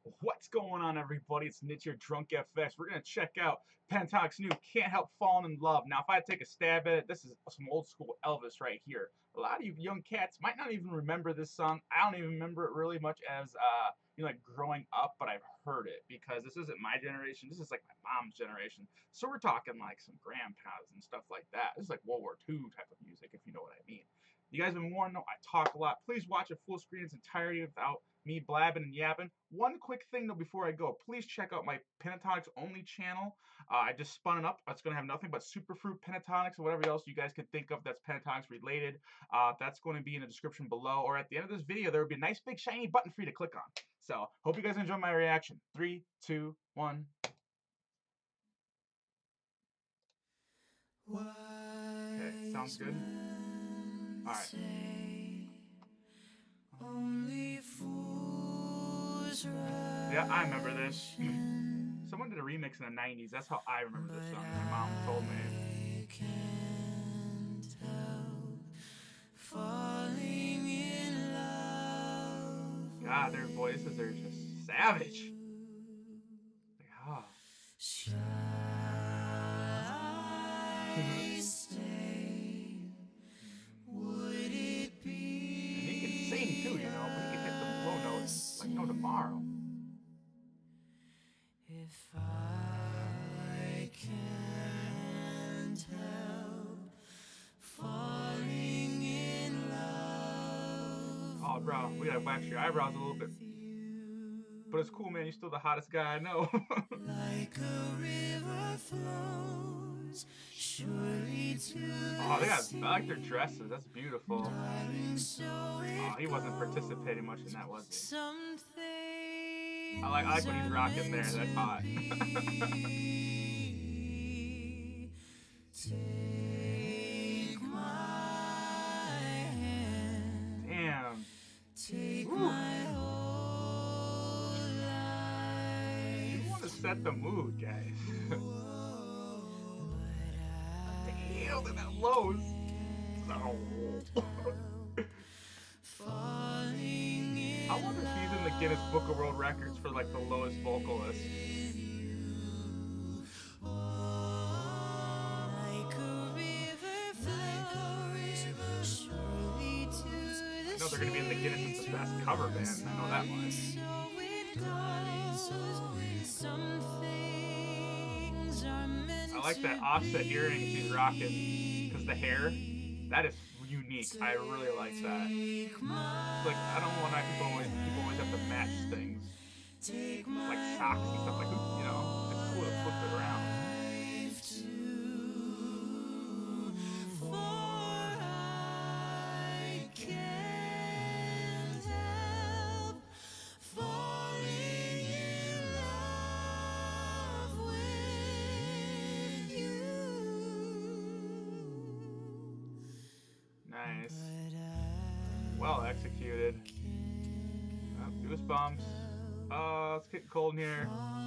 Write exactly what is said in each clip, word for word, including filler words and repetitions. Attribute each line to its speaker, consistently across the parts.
Speaker 1: What's going on, everybody? It's Nitch here, Drunk F X. We're going to check out Pentatonic's new Can't Help Falling in Love. Now, if I take a stab at it, this is some old school Elvis right here. A lot of you young cats might not even remember this song. I don't even remember it really much as, uh, you know, like growing up, but I've heard it because this isn't my generation. This is like my mom's generation. So we're talking like some grandpas and stuff like that. This is like World War Two type of music, if you know what I mean. You guys have been warned, I talk a lot. Please watch it full screen in its entirety without me blabbing and yapping. One quick thing though before I go, please check out my Pentatonics only channel. Uh, I just spun it up. It's going to have nothing but Superfruit Pentatonics or whatever else you guys could think of that's Pentatonics related. Uh, that's going to be in the description below, or at the end of this video there will be a nice big shiny button for you to click on. So hope you guys enjoy my reaction. Three, two, one. Okay, sounds good. All right. Yeah, I remember this. Someone did a remix in the nineties. That's how I remember this song. My mom told me. God, their voices are just savage. Like, oh. And he can sing too, you know, but he can hit the low notes like no tomorrow. If I can't help falling in love. Oh, bro, we gotta wax your eyebrows a little bit. But it's cool, man. You're still the hottest guy I know. Like a river flows surely to oh, they got I like their dresses. That's beautiful. Oh, he wasn't participating much in that, was he? I like, I like what he's rocking there. That's hot. Take my hand. Damn. Take Woo. My whole life. You want to set the mood, guys. Damn, and that lows. No. I wonder if he's in the Guinness Book of World Records for like the lowest vocalist. I know they're going to be in the Guinness as the best cover band. I know that much. I like that offset earring she's rocking because the hair, that is unique. I really like that. Like, I don't know why people always people always have to match things, like socks and stuff like that. You know, it's cool to flip it around. Nice. Well executed. Oh, goosebumps. Oh, it's getting cold in here.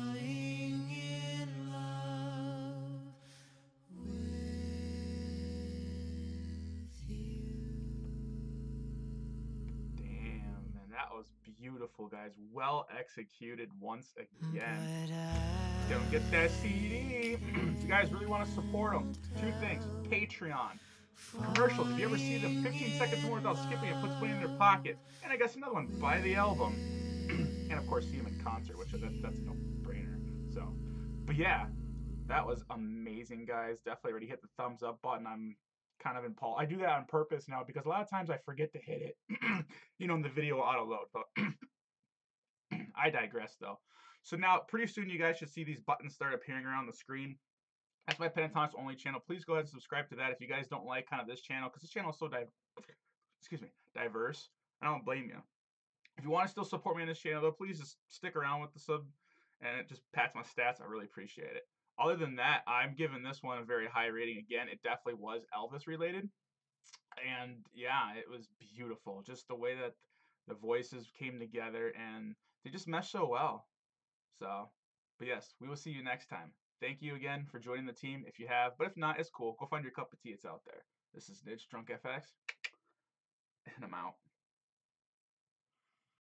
Speaker 1: Damn, man, that was beautiful, guys. Well executed once again. Don't get that C D. If you guys really want to support them, two things. Patreon. Commercials, if you ever see them fifteen seconds more without skipping it, puts money in their pocket. And I guess another one, buy the album. And of course see them in concert, which that, that's no brainer. So, but yeah, that was amazing, guys. Definitely already hit the thumbs up button. I'm kind of in Paul. I do that on purpose now because a lot of times I forget to hit it. You know, in the video auto load. But I digress though. So now pretty soon you guys should see these buttons start appearing around the screen. That's my Pentatonics only channel. Please go ahead and subscribe to that if you guys don't like kind of this channel, because this channel is so di excuse me, diverse. I don't blame you. If you want to still support me on this channel, though, please just stick around with the sub, and it just pats my stats. I really appreciate it. Other than that, I'm giving this one a very high rating. Again, it definitely was Elvis related, and yeah, it was beautiful. Just the way that the voices came together, and they just meshed so well. So, but yes, we will see you next time. Thank you again for joining the team if you have, but if not, it's cool. Go find your cup of tea. It's out there. This is Nitch Drunk F X, and I'm out.